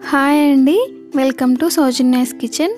Hi అండి, welcome to Soujanya's kitchen.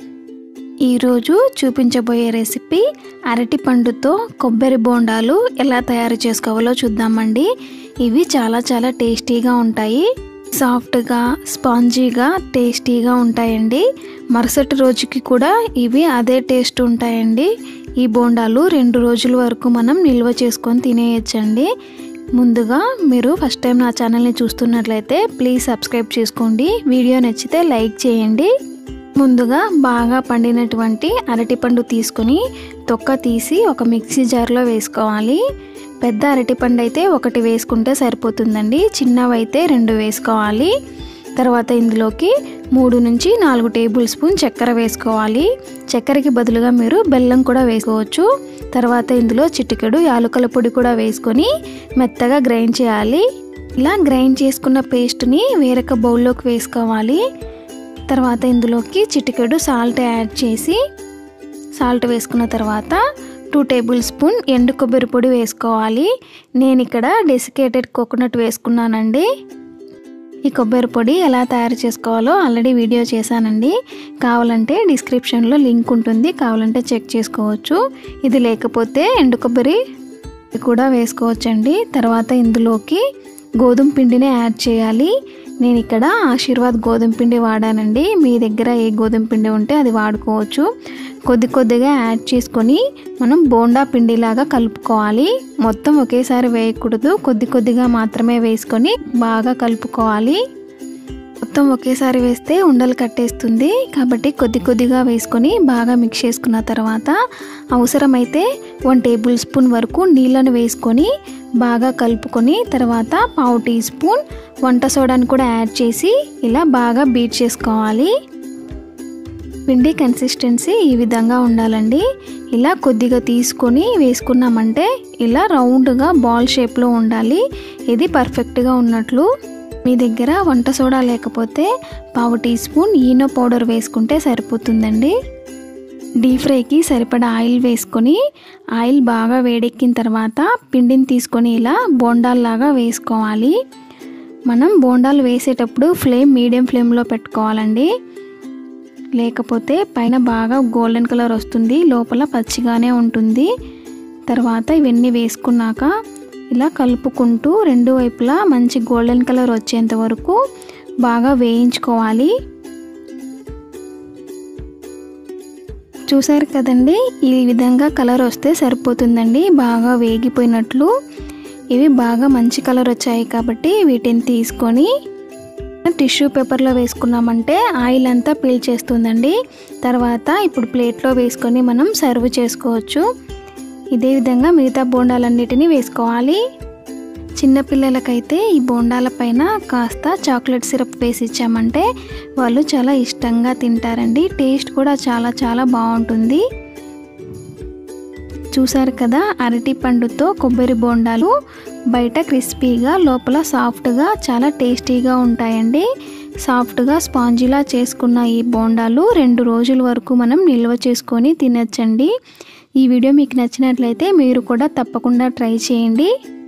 ఈరోజు చూపించబోయే రెసిపీ అరటిపండుతో కొబ్బరి బోండాలు ఎలా తయారు చేసుకోవాలో చూద్దామండి. ఇవి చాలా టేస్టీగా ఉంటాయి. సాఫ్ట్గా స్పాంజీగా టేస్టీగా ఉంటాయండి. మరుసటి రోజుకి కూడా ఇవి అదే టేస్ట్ ఉంటాయండి. ఈ బోండాలు 2 రోజుల వరకు మనం నిల్వ చేసుకొని తినేయచ్చండి. ముందుగా మీరు ఫస్ట్ టైం నా ఛానల్ని చూస్తున్నట్లయితే ప్లీజ్ సబ్స్క్రైబ్ చేసుకోండి. వీడియో నచ్చితే లైక్ చేయండి. ముందుగా బాగా పండినటువంటి అరటిపండు తీసుకొని తొక్క తీసి ఒక మిక్సీ జార్లో వేసుకోవాలి. పెద్ద అరటిపండు అయితే 1 వేసుకుంటే సరిపోతుందండి. చిన్నవైతే 2 వేసుకోవాలి. తర్వాత ఇందులోకి 3 నుంచి 4 టేబుల్ స్పూన్ చక్కెర వేసుకోవాలి. చక్కెరకి బదులుగా మీరు బెల్లం కూడా వేసుకోవచ్చు. తర్వాత ఇందులో చిటికెడు యాలకుల పొడి కూడా వేసుకొని మెత్తగా గ్రైండ్ చేయాలి. ఇలా గ్రైండ్ చేసుకున్న పేస్ట్ని వేరొక బౌల్లోకి వేసుకోవాలి. తర్వాత ఇందులోకి చిటికెడు సాల్ట్ యాడ్ చేసి సాల్ట్ వేసుకున్న తర్వాత 2 టేబుల్ స్పూన్ ఎండు కొబ్బరి పొడి వేసుకోవాలి. నేను ఇక్కడ డెసికేటెడ్ కోకోనట్ వేసుకున్నానండి. ఈ కొబ్బరి పొడి ఎలా తయారు చేసుకోవాలో ఆల్రెడీ వీడియో చేశానండి. కావాలంటే డిస్క్రిప్షన్లో లింక్ ఉంటుంది, కావాలంటే చెక్ చేసుకోవచ్చు. ఇది లేకపోతే ఎండు కొబ్బరి కూడా వేసుకోవచ్చండి. తర్వాత ఇందులోకి గోధుమ పిండిని యాడ్ చేయాలి. నేను ఇక్కడ ఆశీర్వాద్ గోధుమ పిండి వాడానండి. మీ దగ్గర ఏ గోధుమ పిండి ఉంటే అది వాడుకోవచ్చు. కొద్దిగా యాడ్ చేసుకొని మనం బోండా పిండిలాగా కలుపుకోవాలి. మొత్తం ఒకేసారి వేయకూడదు, కొద్దిగా మాత్రమే వేసుకొని బాగా కలుపుకోవాలి. మొత్తం ఒకేసారి వేస్తే ఉండలు కట్టేస్తుంది, కాబట్టి కొద్దిగా వేసుకొని బాగా మిక్స్ చేసుకున్న తర్వాత అవసరమైతే 1 టేబుల్ స్పూన్ వరకు నీళ్ళను వేసుకొని బాగా కలుపుకొని తర్వాత 1/2 టీ స్పూన్ వంట సోడాని కూడా యాడ్ చేసి ఇలా బాగా బీట్ చేసుకోవాలి. పిండి కన్సిస్టెన్సీ ఈ విధంగా ఉండాలండి. ఇలా కొద్దిగా తీసుకొని వేసుకున్నామంటే ఇలా రౌండ్గా బాల్ షేప్లో ఉండాలి. ఇది పర్ఫెక్ట్గా ఉన్నట్లు. మీ దగ్గర వంట సోడా లేకపోతే 1/2 టీ స్పూన్ ఈనో పౌడర్ వేసుకుంటే సరిపోతుందండి. డీప్ ఫ్రైకి సరిపడా ఆయిల్ వేసుకొని ఆయిల్ బాగా వేడెక్కిన తర్వాత పిండిని తీసుకొని ఇలా బోండాల్లాగా వేసుకోవాలి. మనం బోండాలు వేసేటప్పుడు ఫ్లేమ్ మీడియం ఫ్లేమ్లో పెట్టుకోవాలండి. లేకపోతే పైన బాగా గోల్డెన్ కలర్ వస్తుంది, లోపల పచ్చిగానే ఉంటుంది. తర్వాత ఇవన్నీ వేసుకున్నాక ఇలా కలుపుకుంటూ 2 వైపులా మంచి గోల్డెన్ కలర్ వచ్చేంత వరకు బాగా వేయించుకోవాలి. చూసారు కదండి, ఈ విధంగా కలర్ వస్తే సరిపోతుందండి. బాగా వేగిపోయినట్లు. ఇవి బాగా మంచి కలర్ వచ్చాయి కాబట్టి వీటిని తీసుకొని టిష్యూ పేపర్లో వేసుకున్నామంటే ఆయిల్ అంతా పీల్చేస్తుందండి. తర్వాత ఇప్పుడు ప్లేట్లో వేసుకొని మనం సర్వ్ చేసుకోవచ్చు. ఇదే విధంగా మిగతా బోండాలన్నిటినీ వేసుకోవాలి. చిన్నపిల్లలకైతే ఈ బోండాల పైన కాస్త చాక్లెట్ సిరప్ వేసి ఇచ్చామంటే వాళ్ళు చాలా ఇష్టంగా తింటారండి. టేస్ట్ కూడా చాలా బాగుంటుంది. చూసారు కదా, అరటి పండుతో కొబ్బరి బోండాలు బయట క్రిస్పీగా లోపల సాఫ్ట్గా చాలా టేస్టీగా ఉంటాయండి. సాఫ్ట్గా స్పాంజీలా చేసుకున్న ఈ బోండాలు 2 రోజుల వరకు మనం నిల్వ చేసుకొని తినచ్చండి. ఈ వీడియో మీకు నచ్చినట్లయితే మీరు కూడా తప్పకుండా ట్రై చేయండి.